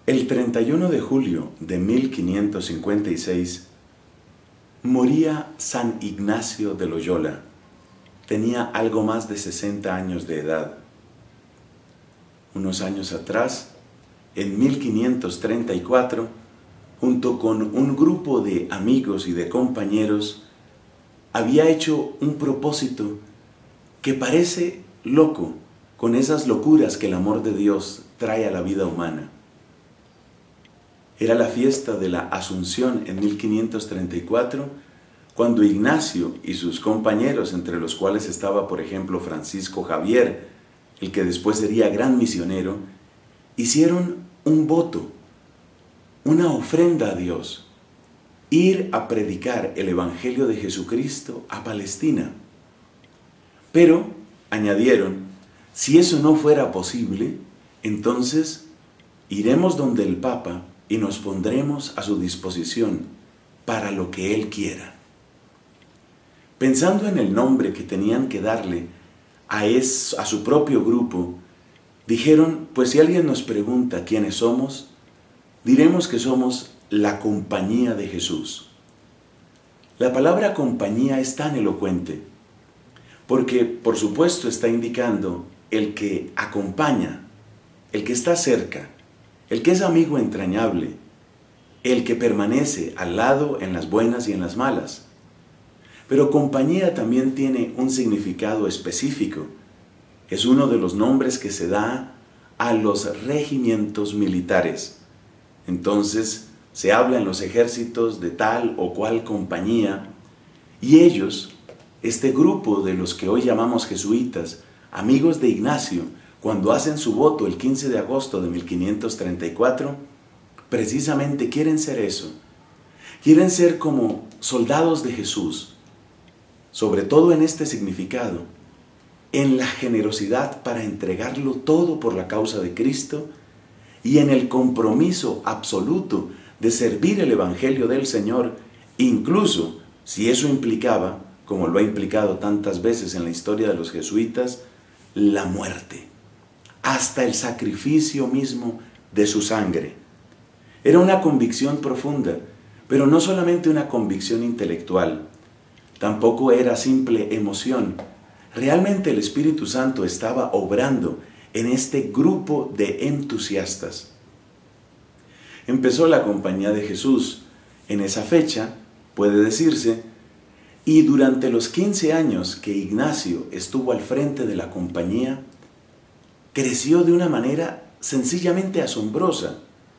El 31 de julio de 1556 moría San Ignacio de Loyola. Tenía algo más de 60 años de edad. Unos años atrás, en 1534, junto con un grupo de amigos y de compañeros, había hecho un propósito que parece loco, con esas locuras que el amor de Dios trae a la vida humana. Era la fiesta de la Asunción en 1534, cuando Ignacio y sus compañeros, entre los cuales estaba, por ejemplo, Francisco Javier, el que después sería gran misionero, hicieron un voto, una ofrenda a Dios, ir a predicar el Evangelio de Jesucristo a Palestina. Pero añadieron, si eso no fuera posible, entonces iremos donde el Papa y nos pondremos a su disposición para lo que Él quiera. Pensando en el nombre que tenían que darle a su propio grupo, dijeron, pues si alguien nos pregunta quiénes somos, diremos que somos la Compañía de Jesús. La palabra compañía es tan elocuente, porque por supuesto está indicando el que acompaña, el que está cerca, el que es amigo entrañable, el que permanece al lado en las buenas y en las malas. Pero compañía también tiene un significado específico. Es uno de los nombres que se da a los regimientos militares. Entonces se habla en los ejércitos de tal o cual compañía, y ellos, este grupo de los que hoy llamamos jesuitas, amigos de Ignacio, cuando hacen su voto el 15 de agosto de 1534, precisamente quieren ser eso. Quieren ser como soldados de Jesús, sobre todo en este significado, en la generosidad para entregarlo todo por la causa de Cristo y en el compromiso absoluto de servir el Evangelio del Señor, incluso si eso implicaba, como lo ha implicado tantas veces en la historia de los jesuitas, la muerte, hasta el sacrificio mismo de su sangre. Era una convicción profunda, pero no solamente una convicción intelectual, tampoco era simple emoción. Realmente el Espíritu Santo estaba obrando en este grupo de entusiastas. Empezó la Compañía de Jesús en esa fecha, puede decirse, y durante los 15 años que Ignacio estuvo al frente de la compañía, creció de una manera sencillamente asombrosa.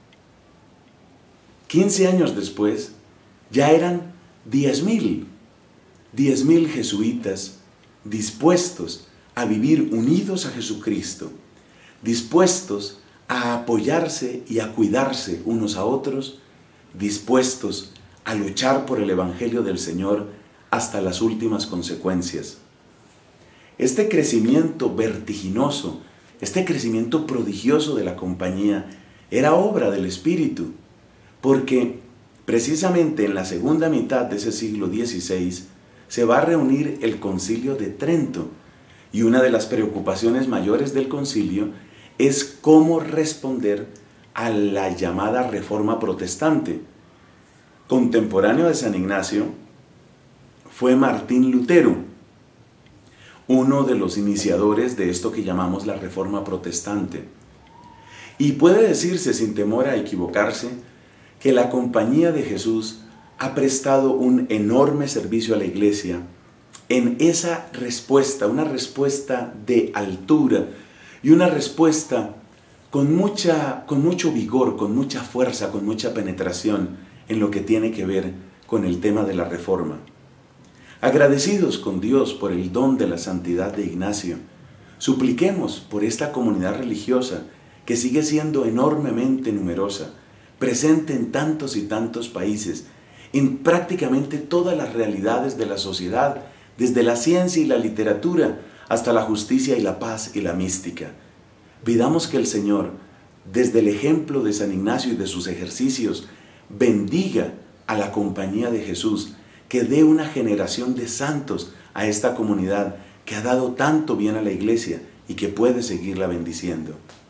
15 años después, ya eran 10.000 jesuitas dispuestos a vivir unidos a Jesucristo, dispuestos a apoyarse y a cuidarse unos a otros, dispuestos a luchar por el Evangelio del Señor hasta las últimas consecuencias. Este crecimiento vertiginoso, este crecimiento prodigioso de la compañía era obra del Espíritu, porque precisamente en la segunda mitad de ese siglo XVI se va a reunir el Concilio de Trento, y una de las preocupaciones mayores del concilio es cómo responder a la llamada Reforma Protestante. Contemporáneo de San Ignacio fue Martín Lutero, uno de los iniciadores de esto que llamamos la Reforma Protestante. Y puede decirse, sin temor a equivocarse, que la Compañía de Jesús ha prestado un enorme servicio a la Iglesia en esa respuesta, una respuesta de altura y una respuesta con mucho vigor, con mucha fuerza, con mucha penetración en lo que tiene que ver con el tema de la Reforma. Agradecidos con Dios por el don de la santidad de Ignacio, supliquemos por esta comunidad religiosa que sigue siendo enormemente numerosa, presente en tantos y tantos países, en prácticamente todas las realidades de la sociedad, desde la ciencia y la literatura hasta la justicia y la paz y la mística. Pidamos que el Señor, desde el ejemplo de San Ignacio y de sus ejercicios, bendiga a la Compañía de Jesús, que dé una generación de santos a esta comunidad que ha dado tanto bien a la Iglesia y que puede seguirla bendiciendo.